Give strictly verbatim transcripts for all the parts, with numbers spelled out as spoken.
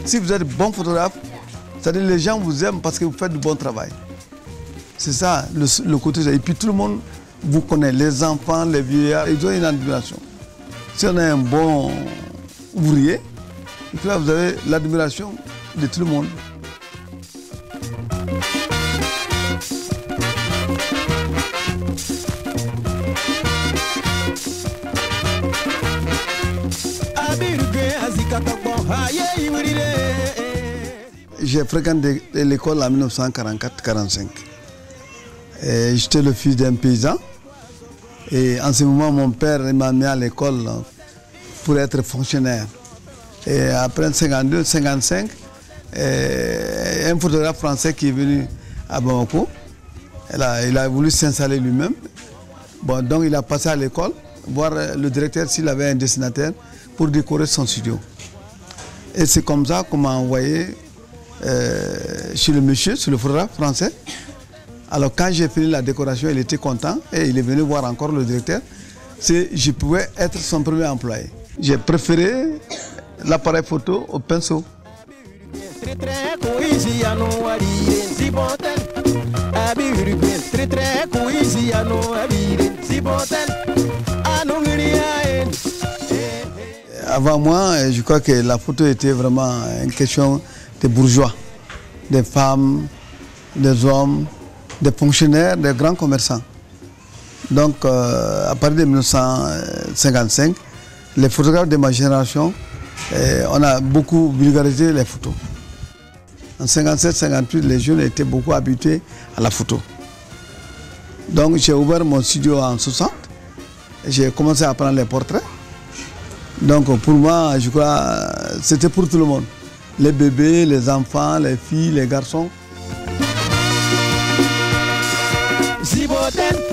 Si vous êtes bon photographe, c'est-à-dire les gens vous aiment parce que vous faites du bon travail. C'est ça le, le côté. Et puis tout le monde vous connaît, les enfants, les vieillards, ils ont une admiration. Si on est un bon ouvrier, et puis là vous avez l'admiration de tout le monde. J'ai fréquenté l'école en mille neuf cent quarante-quatre quarante-cinq. J'étais le fils d'un paysan. Et en ce moment, mon père m'a mis à l'école pour être fonctionnaire. Et après cinquante-deux cinquante-cinq, un photographe français qui est venu à Bamako, il a, il a voulu s'installer lui-même. Bon, donc il a passé à l'école, voir le directeur s'il avait un dessinateur pour décorer son studio. Et c'est comme ça qu'on m'a envoyé euh, chez le monsieur, sur le photographe français. Alors quand j'ai fini la décoration, il était content et il est venu voir encore le directeur. Je pouvais être son premier employé. J'ai préféré l'appareil photo au pinceau. Avant moi, je crois que la photo était vraiment une question des bourgeois, des femmes, des hommes, des fonctionnaires, des grands commerçants. Donc, euh, à partir de mille neuf cent cinquante-cinq, les photographes de ma génération, eh, on a beaucoup vulgarisé les photos. En cinquante-sept cinquante-huit, les jeunes étaient beaucoup habitués à la photo. Donc, j'ai ouvert mon studio en soixante. J'ai commencé à prendre les portraits. Donc, pour moi, je crois, c'était pour tout le monde. Les bébés, les enfants, les filles, les garçons. Ziboten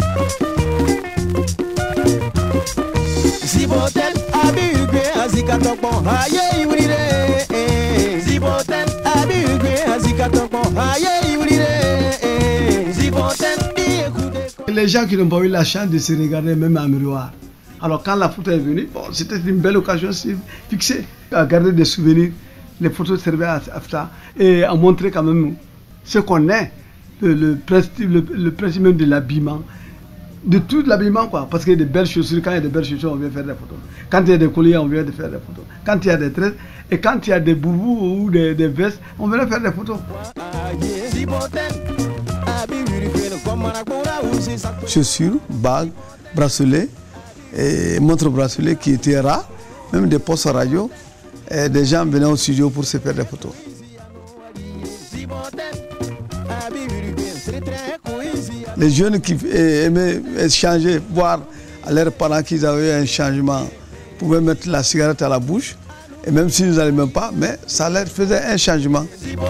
Ziboten Abigwe azikatokon haye iwrire Ziboten Abigwe azikatokon haye iwrire Ziboten. Les gens qui n'ont pas eu la chance de se regarder même en miroir. Alors quand la photo est venue, bon, c'était une belle occasion de se fixer, à garder des souvenirs. Les photos servaient à, à ça et à montrer quand même ce qu'on est. Le, le, principe, le, le principe même de l'habillement, de tout l'habillement quoi, parce qu'il y a des belles chaussures, quand il y a des belles chaussures on vient faire des photos, quand il y a des colliers on vient de faire des photos, quand il y a des tresses et quand il y a des boubous ou des, des vestes on vient faire des photos. Chaussures, bagues, bracelets et montres bracelets qui étaient rares, même des postes radio, et des gens venaient au studio pour se faire des photos. Les jeunes qui aimaient échanger, voir à leurs parents qu'ils avaient un changement, pouvaient mettre la cigarette à la bouche, et même s'ils n'allaient même pas, mais ça leur faisait un changement.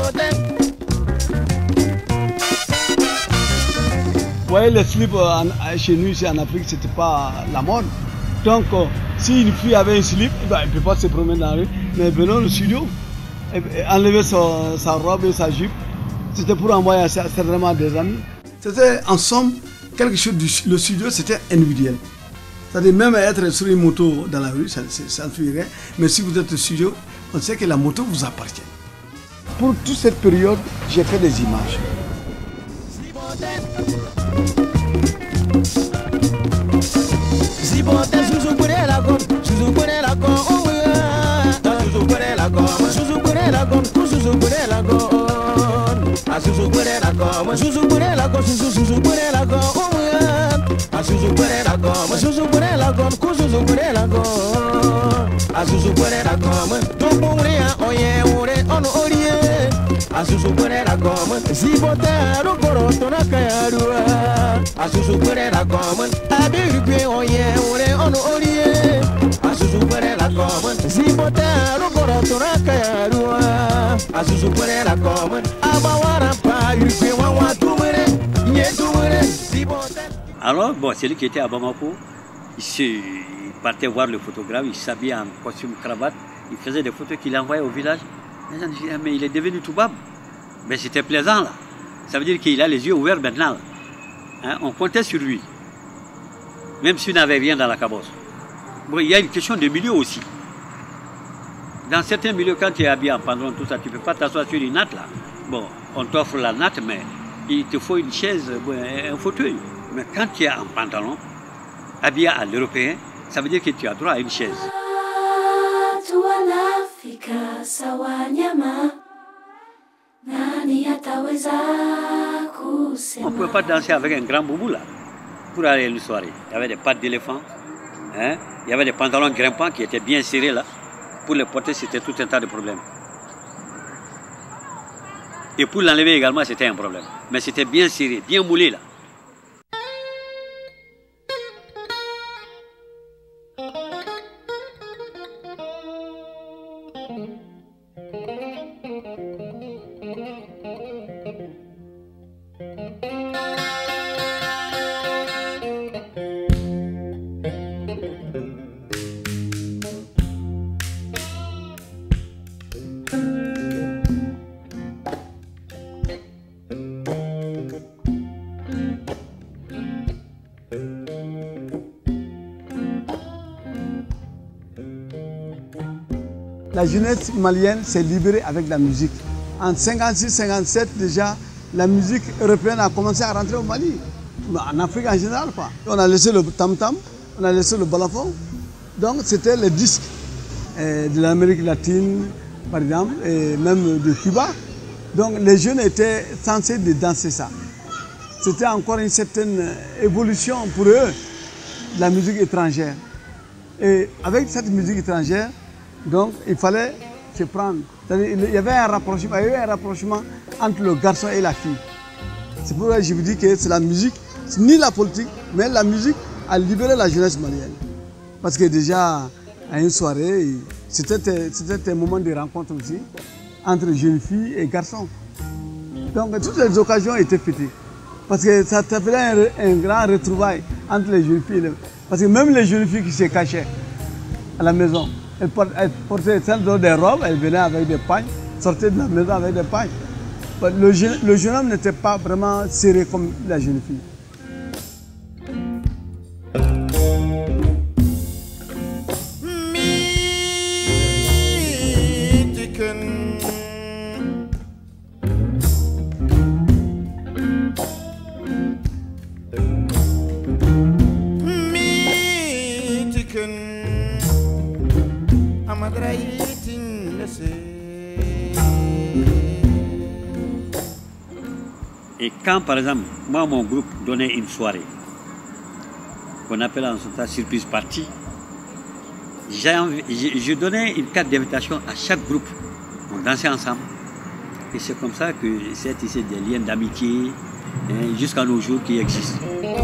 Vous voyez, les slips chez nous, ici en Afrique, ce n'était pas la mode. Donc, euh, si une fille avait un slip, ben, elle ne peut pas se promener dans la rue, mais venons au studio, et, et enlever sa, sa robe et sa jupe, c'était pour envoyer certainement des amis. C'était en somme quelque chose, du, le studio c'était individuel. C'est-à-dire même être sur une moto dans la rue, ça, ça ne fait rien. Mais si vous êtes au studio, on sait que la moto vous appartient. Pour toute cette période, j'ai fait des images. Asuzu pere la goma, Suzu pere la goma, Suzu pere la goma, Asuzu pere la goma, Suzu pere la goma, Suzu pere la goma, Asuzu pere la goma, Topuria oye ore ono orie, Asuzu pere la goma, Zibota rokoro tona kayarua, Asuzu pere la goma, Abirpe oye ore ono orie, Asuzu pere la goma, Zibota rokoro tona kayarua, Asuzu pere la goma, Abawara. Alors, bon, celui qui était à Bamako, il, se, il partait voir le photographe, il s'habillait en costume cravate, il faisait des photos qu'il envoyait au village. Les gens disaient, mais il est devenu tout bab. Mais c'était plaisant là. Ça veut dire qu'il a les yeux ouverts maintenant. Hein? On comptait sur lui. Même s'il n'avait rien dans la cabosse. Bon, il y a une question de milieu aussi. dans certains milieux, quand tu es habillé en pantalon, tout ça, tu ne peux pas t'asseoir sur une natte là. Bon, on t'offre la natte, mais il te faut une chaise, un fauteuil. Mais quand tu es en pantalon, habillé à l'européen, ça veut dire que tu as droit à une chaise. On ne pouvait pas danser avec un grand boubou là, pour aller à une soirée. Il y avait des pattes d'éléphant, hein? Il y avait des pantalons grimpants qui étaient bien serrés là. Pour les porter, c'était tout un tas de problèmes. Et pour l'enlever également, c'était un problème. Mais c'était bien serré, bien moulé là. La jeunesse malienne s'est libérée avec la musique. En cinquante-six cinquante-sept déjà, la musique européenne a commencé à rentrer au Mali. En Afrique en général, quoi. On a laissé le tam-tam, on a laissé le balafon. Donc c'était les disques euh, de l'Amérique latine, par exemple, et même de Cuba. Donc les jeunes étaient censés de danser ça. C'était encore une certaine évolution pour eux de la musique étrangère. Et avec cette musique étrangère, donc il fallait se prendre. Il y avait un rapprochement, il y avait un rapprochement entre le garçon et la fille. C'est pour ça que je vous dis que c'est la musique, ni la politique, mais la musique a libéré la jeunesse malienne. Parce que déjà, à une soirée, c'était un moment de rencontre aussi entre jeunes filles et garçons. Donc toutes les occasions étaient fêtées. Parce que ça faisait un, un grand retrouvail entre les jeunes filles. Parce que même les jeunes filles qui se cachaient à la maison, elles portaient des robes, elles venaient avec des pagnes, sortaient de la maison avec des pagnes. Le jeune, le jeune homme n'était pas vraiment serré comme la jeune fille. Et quand, par exemple, moi, mon groupe donnait une soirée, qu'on appelle en ce temps surprise party, je donnais une carte d'invitation à chaque groupe. On dansait ensemble. Et c'est comme ça que c'est ici des liens d'amitié hein, jusqu'à nos jours qui existent.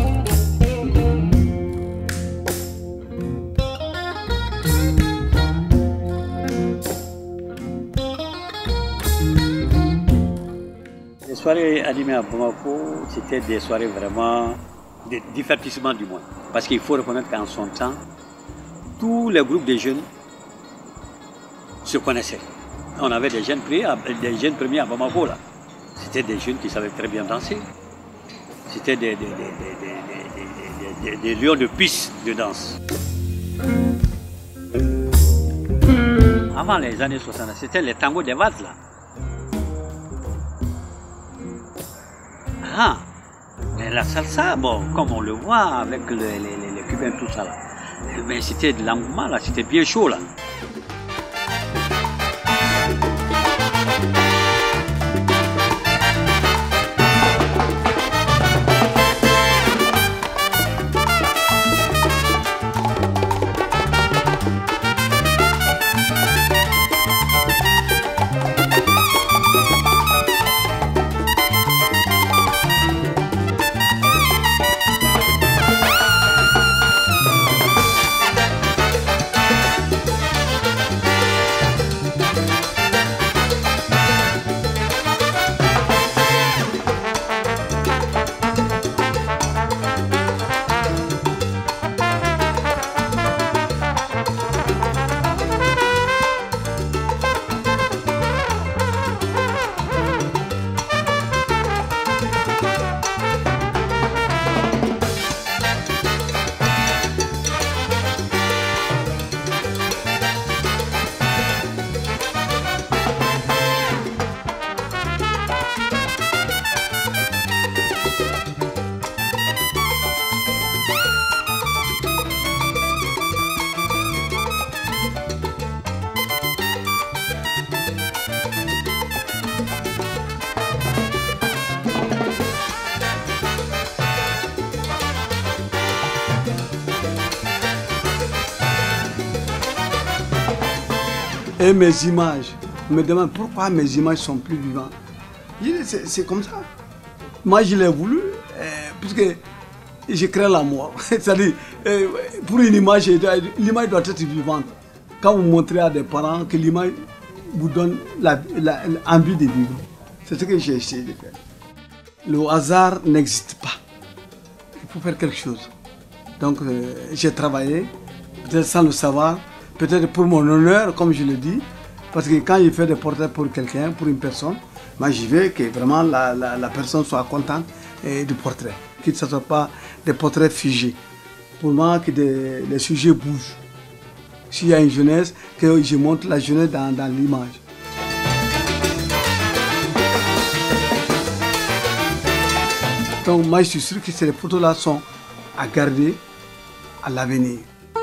Les soirées animées à Bamako, c'était des soirées vraiment de divertissement du monde. Parce qu'il faut reconnaître qu'en son temps, tous les groupes de jeunes se connaissaient. On avait des jeunes premiers, des jeunes premiers à Bamako là. C'était des jeunes qui savaient très bien danser. C'était des, des, des, des, des, des, des lions de piste de danse. Avant les années soixante, c'était les tangos des vases là. Ah, mais la salsa, bon, comme on le voit avec le, les, les, les Cubains, tout ça là, mais c'était de l'engouement là, c'était bien chaud là. Et mes images, on me demande pourquoi mes images sont plus vivantes. C'est comme ça. Moi, je l'ai voulu, euh, puisque je crée l'amour. C'est-à-dire, euh, pour une image, l'image doit être vivante. Quand vous montrez à des parents que l'image vous donne l'envie de vivre. C'est ce que j'ai essayé de faire. Le hasard n'existe pas. Il faut faire quelque chose. Donc, euh, j'ai travaillé, peut-être sans le savoir, peut-être pour mon honneur, comme je le dis, parce que quand je fais des portraits pour quelqu'un, pour une personne, moi j'y vais que vraiment la, la, la personne soit contente eh, du portrait, que ce ne soit pas des portraits figés. Pour moi, que des, les sujets bougent. S'il y a une jeunesse, que je montre la jeunesse dans, dans l'image. Donc moi je suis sûr que ces photos-là sont à garder à l'avenir.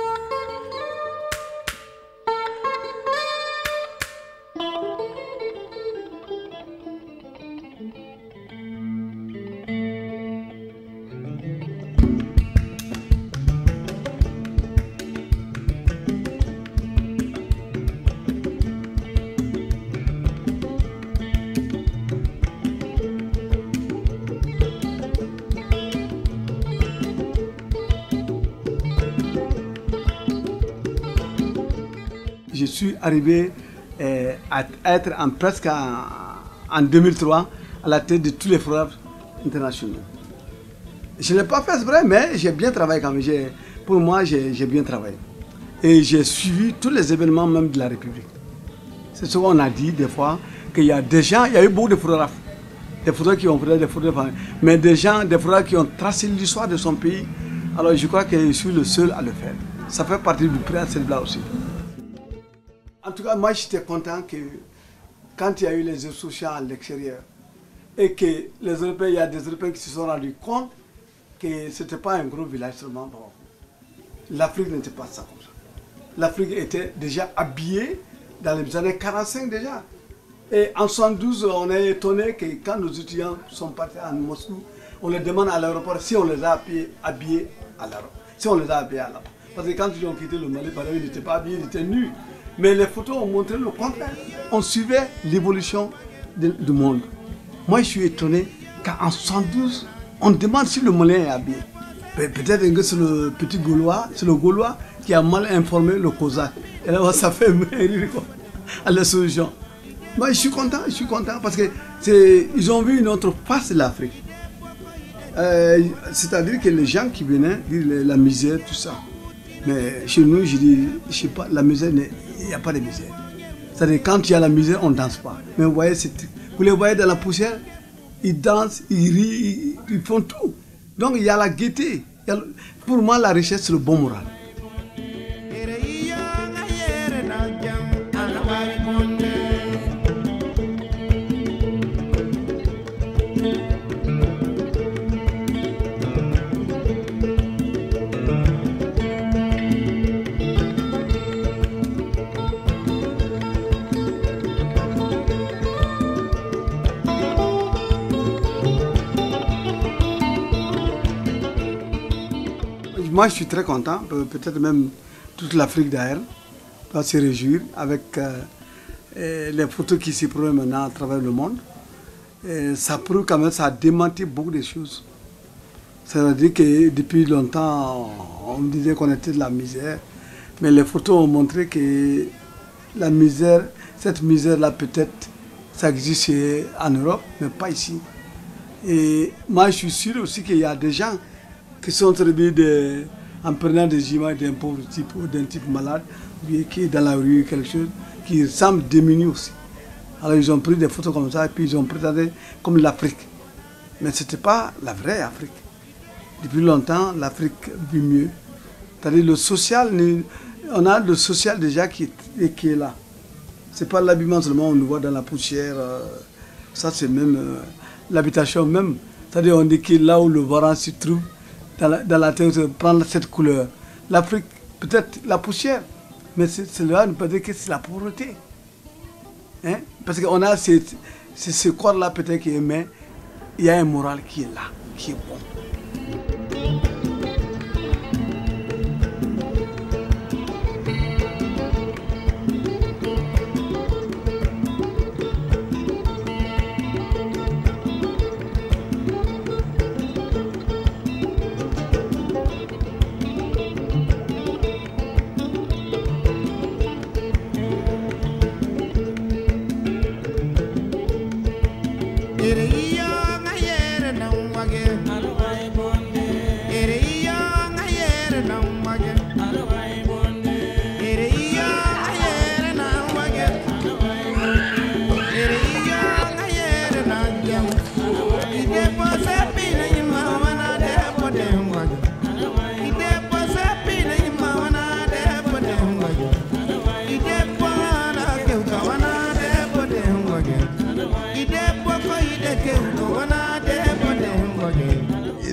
Je suis arrivé euh, à être en, presque en, en deux mille trois à la tête de tous les photographes internationaux. Je ne l'ai pas fait, c'est vrai, mais j'ai bien travaillé quand même. Pour moi, j'ai bien travaillé. Et j'ai suivi tous les événements même de la République. C'est ce qu'on a dit des fois, qu'il y a des gens, il y a eu beaucoup de photographes. Des photographes qui ont fait des photographes, mais des gens, des photographes qui ont tracé l'histoire de son pays. Alors je crois que je suis le seul à le faire. Ça fait partie du principe là aussi. En tout cas, moi j'étais content que quand il y a eu les associations à l'extérieur et que les Européens, il y a des Européens qui se sont rendus compte que ce n'était pas un gros village seulement. L'Afrique n'était pas ça comme ça. L'Afrique était déjà habillée dans les années quarante-cinq déjà. Et en soixante-douze, on est étonné que quand nos étudiants sont partis à Moscou, on les demande à l'aéroport si on les a habillés à l'aéroport. Si on les a habillés à l'aéroport. Parce que quand ils ont quitté le Mali, ils n'étaient pas habillés, ils étaient nus. Mais les photos ont montré le contraire. On suivait l'évolution du monde. Moi, je suis étonné qu'en soixante-douze, on demande si le Malien est habillé. Peut-être que c'est le petit Gaulois, c'est le Gaulois qui a mal informé le Cosaque. Et là, ça fait rire à la solution. Moi, je suis content, je suis content parce qu'ils ont vu une autre face de l'Afrique. Euh, C'est-à-dire que les gens qui venaient dire la misère, tout ça. Mais chez nous, je dis, je sais pas, la misère, il n'y a pas de misère. C'est-à-dire quand il y a la misère, on ne danse pas. Mais vous voyez, vous les voyez dans la poussière, ils dansent, ils rient, ils, ils font tout. Donc il y a la gaieté. Il y a le, pour moi, la richesse, c'est le bon moral. Moi, je suis très content, peut-être même toute l'Afrique d'ailleurs va se réjouir avec euh, les photos qui s'y prennent maintenant à travers le monde. Et ça prouve quand même, ça a démenti beaucoup de choses. C'est-à-dire que depuis longtemps, on disait qu'on était de la misère, mais les photos ont montré que la misère, cette misère-là peut-être, ça existe en Europe, mais pas ici. Et moi, je suis sûr aussi qu'il y a des gens qui sont servis de, en prenant des images d'un pauvre type ou d'un type malade, qui est dans la rue, quelque chose, qui semble diminuer aussi. Alors ils ont pris des photos comme ça et puis ils ont présenté comme l'Afrique. Mais ce n'était pas la vraie Afrique. Depuis longtemps, l'Afrique vit mieux. C'est-à-dire le social, on a le social déjà qui est, qui est là. Ce n'est pas l'habillement seulement, on nous voit dans la poussière. Ça c'est même euh, l'habitation même. C'est-à-dire on dit que là où le Varan se trouve, dans la, dans la terre, prendre cette couleur. L'Afrique, peut-être la poussière, mais cela ne peut dire que c'est la pauvreté. Hein? Parce qu'on a ce, ce, ce corps-là peut-être qui est, mais il y a un moral qui est là, qui est bon.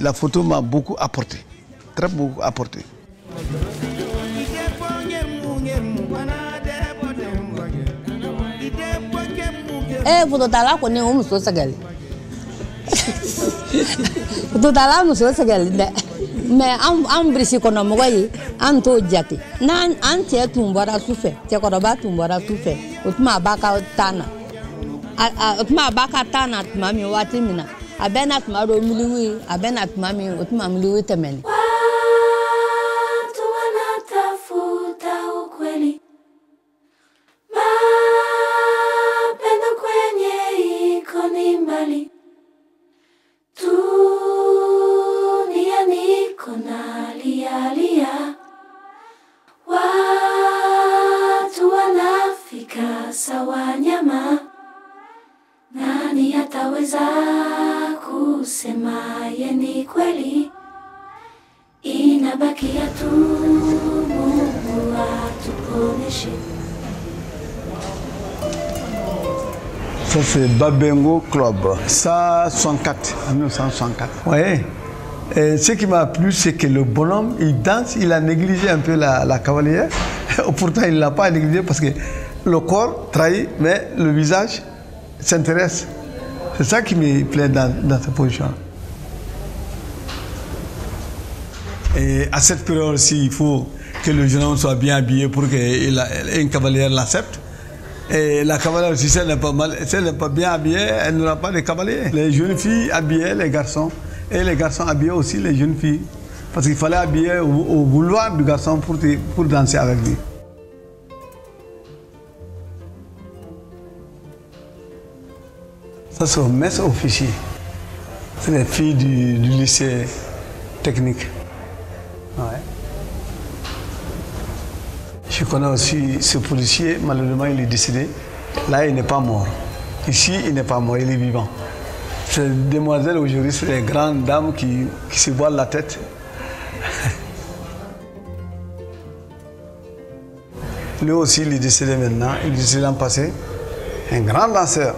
la photo m'a beaucoup apporté, très beaucoup apporté. Eh, photo tala ko ne o muso sagali. Photo tala muso sagali de. Mais an an brisi kono mo yi an to jati. Na an tie tumbara sufe, tie ko ba tumbara sufe. Utma baka tana. A utma baka tana mami wati mina. Abena tuma ro miliwi, abena tuma mi utma miliwi temeni. Watu wanatafuta ukweli. Mapendo kwenye iko ni mbali. Dunia niko nalia lia. Watu wanafika sawa nyama. Nani ataweza kusema ye ni kweli? Inabakia tu Mungu atuponeshe. Ça c'est Babengo Club, ça soixante-quatre, en mille neuf cent soixante-quatre. Oui. Et ce qui m'a plu, c'est que le bonhomme, il danse, il a négligé un peu la, la cavalière. Pourtant, il ne l'a pas négligé parce que le corps trahit, mais le visage s'intéresse. C'est ça qui me plaît dans, dans cette position. Et à cette période aussi, il faut que le jeune homme soit bien habillé pour qu'une cavalière l'accepte. Et la cavalière aussi, si elle n'est pas, si pas bien habillée, elle n'aura pas de cavalier. Les jeunes filles habillaient les garçons et les garçons habillaient aussi les jeunes filles. Parce qu'il fallait habiller au, au vouloir du garçon pour, pour danser avec lui. Ça, c'est mes officiers. C'est les filles du, du lycée technique. Ouais. Je connais aussi ce policier, malheureusement il est décédé. Là, il n'est pas mort. Ici, il n'est pas mort, il est vivant. Ces demoiselles aujourd'hui, c'est des grandes dames qui, qui se voilent la tête. Lui aussi, il est décédé maintenant, il est décédé l'an passé. Un grand danseur.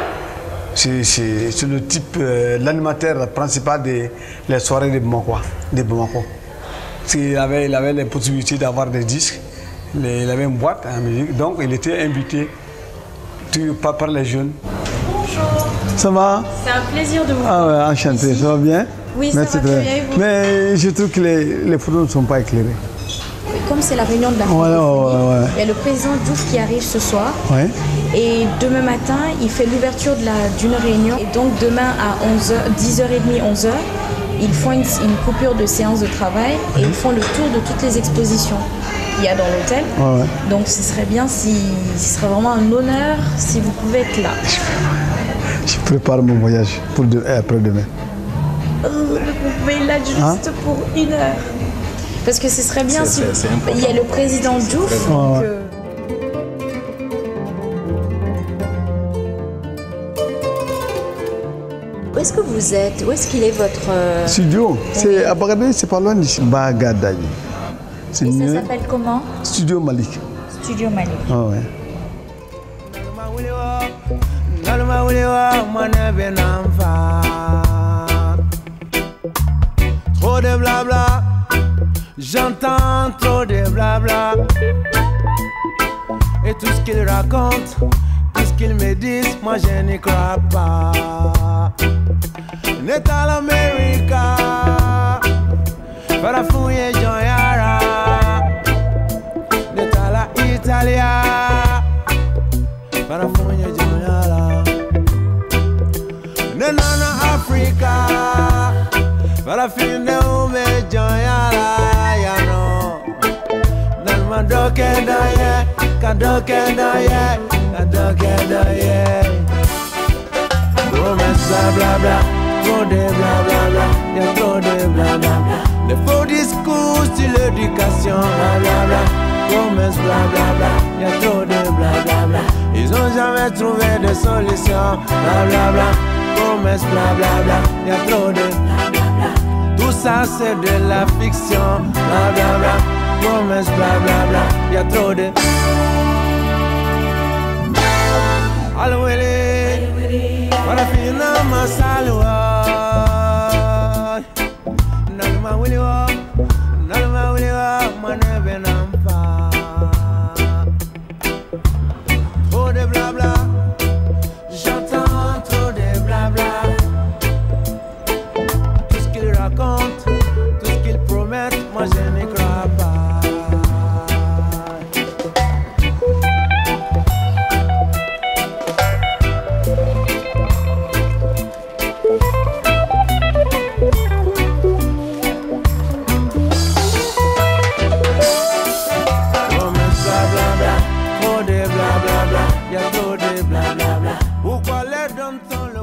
C'est le type, euh, l'animateur principal des les soirées de Bamako. De Bamako. Il avait, il avait les possibilités d'avoir des disques, les, il avait une boîte en musique, donc il était invité tout, par, par les jeunes. Bonjour. Ça va? C'est un plaisir de vous voir. Ah ouais, enchanté, ici. Ça va bien? Oui, merci, ça va très bien. Mais je trouve que les, les photos ne sont pas éclairées. Comme c'est la réunion de la ouais, ouais, ouais. Il y a le président Diouf qui arrive ce soir. Ouais. Et demain matin, il fait l'ouverture d'une réunion. Et donc demain à onze heures, dix heures trente, onze heures, ils font une, une coupure de séance de travail et ils font le tour de toutes les expositions qu'il y a dans l'hôtel. Ouais, ouais. Donc ce serait bien si, ce serait vraiment un honneur si vous pouvez être là. Je prépare mon voyage pour de, après-demain. Euh, vous pouvez être là juste hein? pour une heure. Parce que ce serait bien si... Il y a le président Diouf. Ouais, ouais. Que... Où est-ce que vous êtes? Où est-ce qu'il est votre... Euh... Studio. C'est à Bagadé, c'est pas loin d'ici. Bagadé. Et ça s'appelle comment? Studio Malik. Studio Malik. Ah ouais. Trop de blabla, j'entends trop de blabla. Et tout ce qu'ils racontent, tout ce qu'ils me disent, moi je n'y crois pas. Neta l'América, para fouiller Joyara. Neta la Italia, para fouiller Joyara. Nena Africa, para fin de ume Joyara, ya no. Nalma doke doye, kadoke doye, kadoke doye. Promesse bla bla bla. Trop de blablabla, y'a trop de blablabla. Les faux discours sur l'éducation, blablabla. Promesses blablabla, y'a trop de blablabla. Ils ont jamais trouvé de solution, blablabla. Promesses blablabla, y'a trop de blablabla. Tout ça c'est de la fiction, blablabla. Promesses blablabla, y'a trop de. Alwele, para finir ma salwa.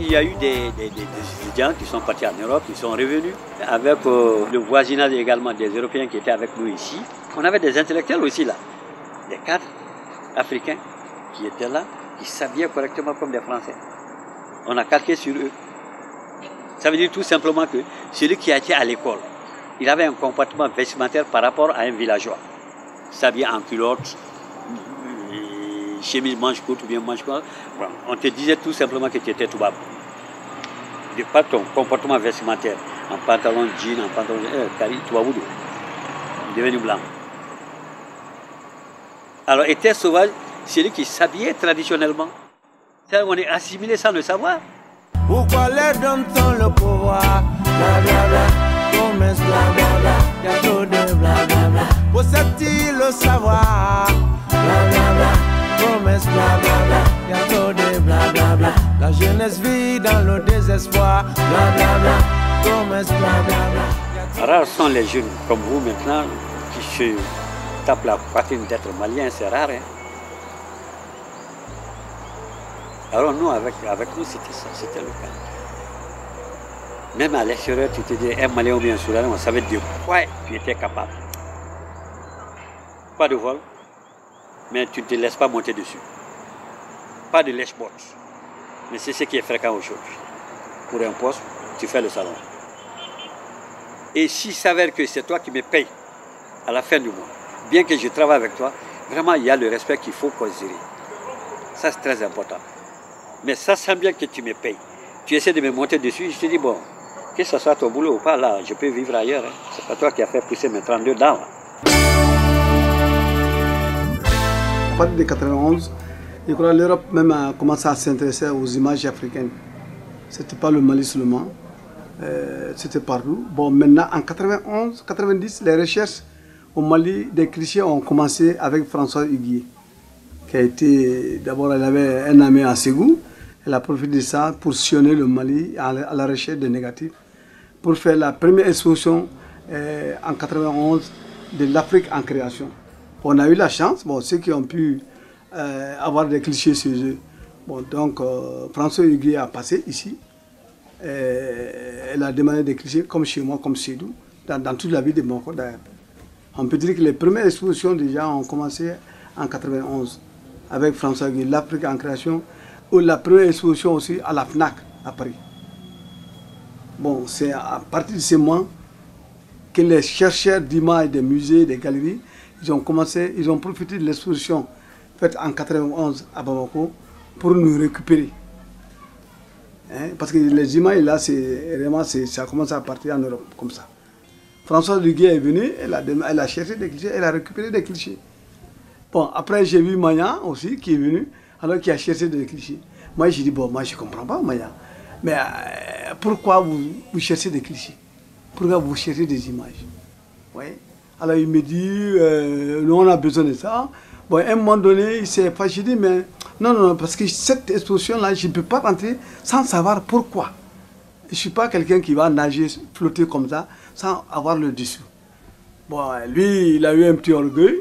il y a eu des, des, des, des étudiants qui sont partis en Europe, qui sont revenus, avec euh, le voisinage également des Européens qui étaient avec nous ici. On avait des intellectuels aussi là, des cadres africains qui étaient là, qui s'habillaient correctement comme des Français. On a calqué sur eux. Ça veut dire tout simplement que celui qui a été à l'école, il avait un comportement vestimentaire par rapport à un villageois. S'habiller en culotte, chemise manche courte ou bien manche courte. On te disait tout simplement que tu étais toubab. De par ton comportement vestimentaire, en pantalon jean, en pantalon cari, toubaboudou, devenu blanc. Alors, était sauvage, celui qui s'habillait traditionnellement. Ça, on est assimilé sans le savoir. Pourquoi les donne-t-on le pouvoir? Blablabla, promesse, blablabla, y'a trop de blablabla. Possède-t-il le savoir? Blablabla, promesse, blablabla, y'a trop de blablabla. La jeunesse vit dans le désespoir. Blablabla, promesse, blablabla. Rares sont les jeunes comme vous maintenant qui se tapent la poitrine d'être malien, c'est rare. Hein? Alors nous, avec, avec nous, c'était ça, c'était le cas. Même à l'extérieur, tu te dis, un Malien ou bien un Soudanais, on savait de quoi tu étais capable. Pas de vol, mais tu ne te laisses pas monter dessus. Pas de lèche-botte, mais c'est ce qui est fréquent aujourd'hui. Pour un poste, tu fais le salon. Et s'il s'avère que c'est toi qui me payes à la fin du mois, bien que je travaille avec toi, vraiment, il y a le respect qu'il faut considérer. Ça, c'est très important. Mais ça sent bien que tu me payes. Tu essaies de me monter dessus, je te dis, bon, que ce soit ton boulot ou pas, là, je peux vivre ailleurs. Hein. C'est pas toi qui as fait pousser mes trente-deux dents. Là. À partir de quatre-vingt-onze, je crois que l'Europe même a commencé à s'intéresser aux images africaines. Ce n'était pas le Mali seulement, euh, c'était partout. Bon, maintenant, en quatre-vingt-onze, quatre-vingt-dix, les recherches au Mali des clichés ont commencé avec François Huguier, qui a été, d'abord, elle avait un ami à Ségou. Elle a profité de ça pour sillonner le Mali à la recherche des négatifs, pour faire la première exposition euh, en quatre-vingt-onze de l'Afrique en création. On a eu la chance, bon, ceux qui ont pu euh, avoir des clichés chez eux. Bon, donc, euh, François Huguet a passé ici. Euh, elle a demandé des clichés comme chez moi, comme chez nous, dans, dans toute la ville de Bamako d'ailleurs. On peut dire que les premières expositions déjà ont commencé en quatre-vingt-onze avec François Huguet, l'Afrique en création, ou la première exposition aussi à la FNAC à Paris. Bon, c'est à partir de ce moment que les chercheurs d'images des musées, des galeries, ils ont commencé, ils ont profité de l'exposition faite en quatre-vingt-onze à Bamako pour nous récupérer. Hein? Parce que les images là, c'est vraiment, ça a commencé à partir en Europe comme ça. Françoise Huguet est venue, elle a, elle a cherché des clichés, elle a récupéré des clichés. Bon, après j'ai vu Maya aussi qui est venu, alors qui a cherché des clichés. Moi j'ai dit, bon, moi je ne comprends pas Maya. Mais euh, pourquoi vous, vous cherchez des clichés? Pourquoi vous cherchez des images? Oui. Alors il me dit, euh, nous on a besoin de ça. Bon, à un moment donné, il s'est fâché, dit, mais non, non, parce que cette exposition-là, je ne peux pas rentrer sans savoir pourquoi. Je ne suis pas quelqu'un qui va nager, flotter comme ça, sans avoir le dessous. Bon, lui, il a eu un petit orgueil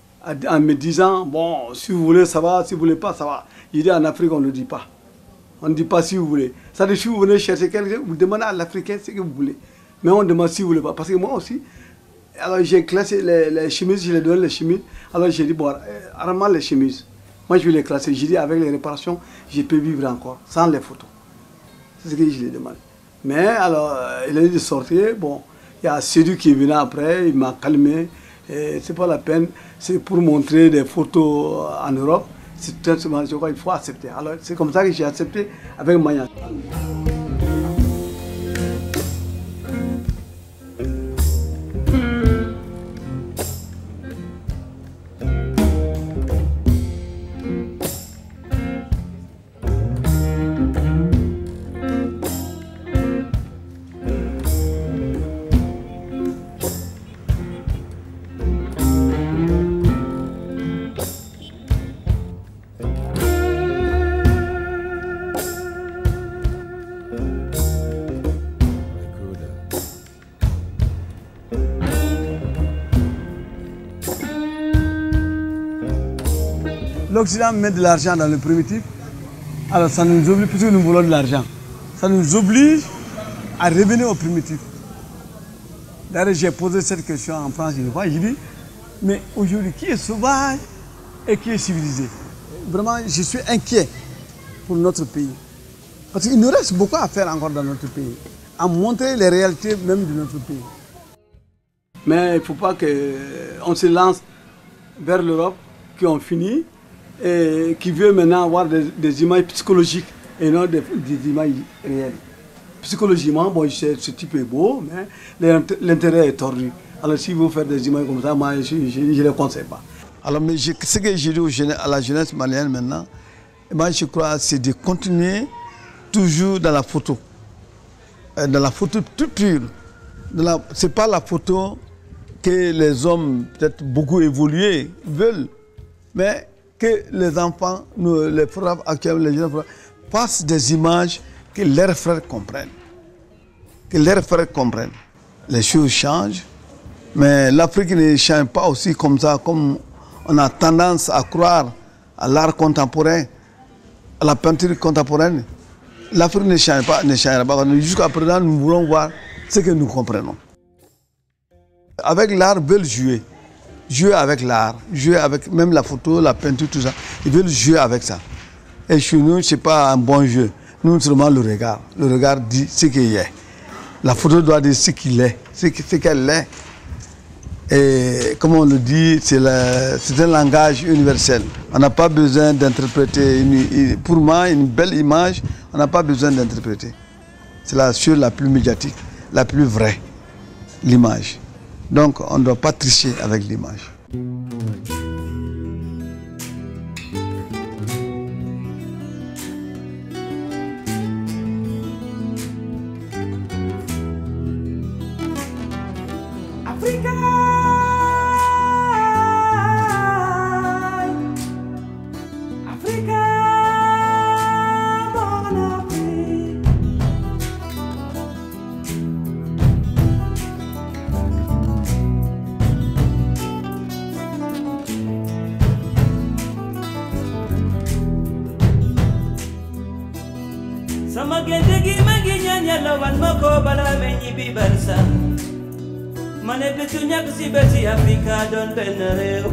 en me disant, bon, si vous voulez, ça va, si vous ne voulez pas, ça va. Il dit, en Afrique, on ne le dit pas. On ne dit pas si vous voulez. Ça veut dire, si vous venez chercher quelqu'un, vous demandez à l'Africain ce que vous voulez. Mais on demande si vous voulez pas. Parce que moi aussi, alors j'ai classé les, les chemises, je les donne les chemises. Alors j'ai dit, bon, rarement les chemises. Moi, je vais les classer. J'ai dit, avec les réparations, je peux vivre encore, sans les photos. C'est ce que je lui ai demandé. Mais alors, il a dit de sortir. Bon, il y a celui qui est venu après, il m'a calmé. C'est pas la peine. C'est pour montrer des photos en Europe. C'est tout simplement, je crois qu'il faut accepter. Alors, c'est comme ça que j'ai accepté avec Maya. L'Occident met de l'argent dans le primitif, alors ça nous oublie puisque nous voulons de l'argent. Ça nous oblige à revenir au primitif. D'ailleurs, j'ai posé cette question en France une fois, j'ai dit, mais aujourd'hui, qui est sauvage et qui est civilisé? Vraiment, je suis inquiet pour notre pays. Parce qu'il nous reste beaucoup à faire encore dans notre pays, à montrer les réalités même de notre pays. Mais il ne faut pas qu'on se lance vers l'Europe, qui ont fini, et qui veut maintenant avoir des, des images psychologiques et non des, des images réelles. Psychologiquement, bon, ce type est beau, mais l'intérêt est tordu. Alors si vous faites des images comme ça, moi je ne les conseille pas. Alors mais je, ce que je dis à la jeunesse malienne maintenant, moi je crois c'est de continuer toujours dans la photo. Dans la photo toute pure. Ce n'est pas la photo que les hommes, peut-être beaucoup évolués, veulent, mais que les enfants, nous, les frères actuels, les jeunes frères, fassent des images que leurs frères comprennent. Que leurs frères comprennent. Les choses changent, mais l'Afrique ne change pas aussi comme ça, comme on a tendance à croire à l'art contemporain, à la peinture contemporaine. L'Afrique ne change pas, ne changera pas. Jusqu'à présent, nous voulons voir ce que nous comprenons. Avec l'art, ils veulent jouer. Jouer avec l'art, jouer avec même la photo, la peinture, tout ça. Ils veulent jouer avec ça. Et chez nous, ce n'est pas un bon jeu. Nous, seulement le regard. Le regard dit ce qu'il est. La photo doit dire ce qu'il est, ce qu'elle est. Et comme on le dit, c'est un langage universel. On n'a pas besoin d'interpréter. Pour moi, une belle image, on n'a pas besoin d'interpréter. C'est la chose la plus médiatique, la plus vraie, l'image. Donc, on ne doit pas tricher avec l'image. Africa, Africa, mon Afrique. Sama gende gi magi nyanya lawan mako bala menyi bi barsa. Mané de tu ñak si beti Africa don ben réew.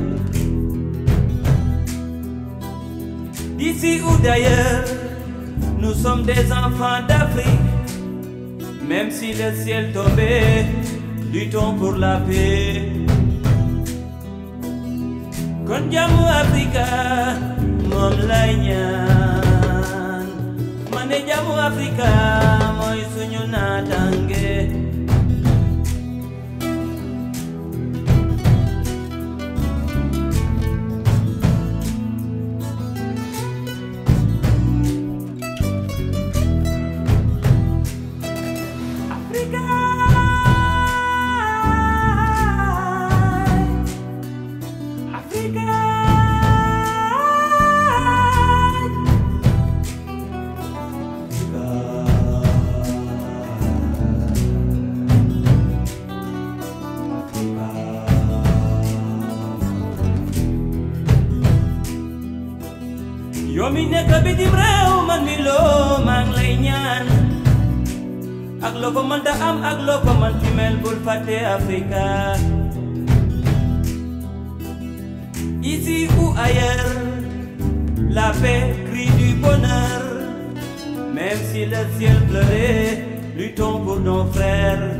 D'ici ou d'ailleurs, nous sommes des enfants d'Afrique. Même si le ciel tombait, luttons pour la paix. Kon jamu Africa, mom lay ñaan. Mané jamu Africa, moy suñu natangue. Yo mi nekk bitim réew man mi loo maa ngi lay ñaan ak loo ko mën ta am ak loo ko mën ci mel bul fàtte Africa. Ici ou ailleurs, la paix crie du bonheur. Même si le ciel pleurait, luttons pour nos frères.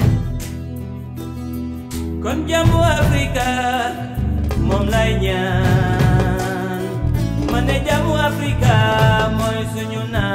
Kon jamu Africa, moom lay ñaan. Mané jamu Africa, moy suñu na